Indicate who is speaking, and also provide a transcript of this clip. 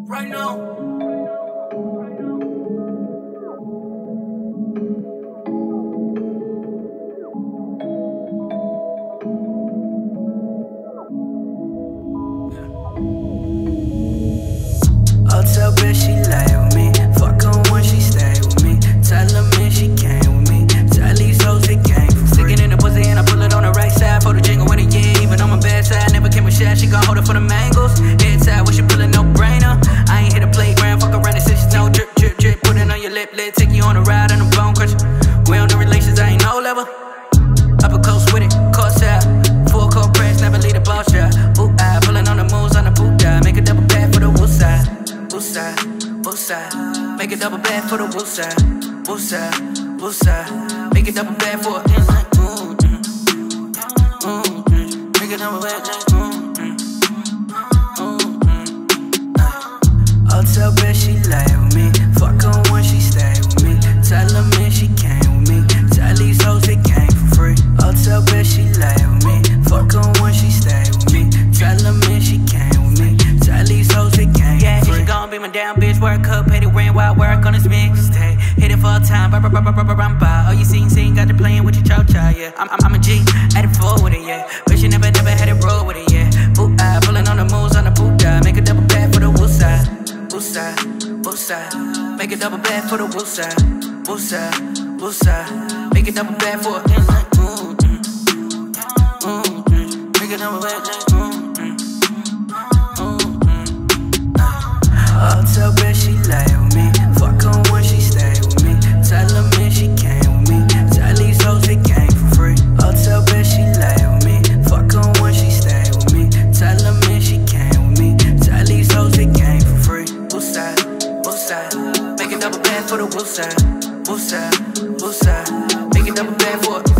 Speaker 1: right now.
Speaker 2: I'll tell bitch she lay with me. Fuck her when she stay with me. Tell her man she came with me. Tell these hoes they came for free.
Speaker 1: Sticking in the pussy and I pull it on the right side. For the jingle when it yeah, even on my bad side. Never came with shot, she gon' hold it for the mangoes. Head tight when she pullin' no brainer. I ain't hit a playground, fuck around and since no drip, drip, drip. Put it on your lip, let take you on a ride on the bone crusher. We on the relations, I ain't no level. Upper coast with it, course out. Full court press, never leave the ball shot. Ooh, I pullin' on the moves on the boot die. Make a double back for the wood side. Woosah, woosah, make it double back for the woosah, woosah, woosah, make it double back for it. Make it double back.
Speaker 2: I'll tell bitch she lay with me. Fuck her when she stay with me. Tell her man she came with me. Tell these hoes they came for free. I'll tell bitch she lay with me. Fuck her when she stay with me. Tell her man she came with me. Tell these hoes they came for free.
Speaker 1: She gon' be my down bitch, work up, pay the rent while work on this mixtape. Hit it full time, ba. Oh, you seen, got the playing with your chow-chow, yeah. I'm a G, had it full with it, yeah. But she never had it roll with it, yeah. Ooh, I pullin' on the moves on the boot die. Make a double back for the woosah, woosah, woosah. Make a double back for the woosah, woosah, woosah. Make a double back for it. Make a double back.
Speaker 2: I'll tell bitch she lay with me. Fuck her when she stay with me. Tell her man she came with me. Tell these hoes they came for free. I'll tell bitch she lay with me. Fuck her when she stay with me. Tell her man she came with me. Tell these hoes they came for free.
Speaker 1: Woosah, woosah, make it double back for the woosah, woosah, woosah, make it double back for it.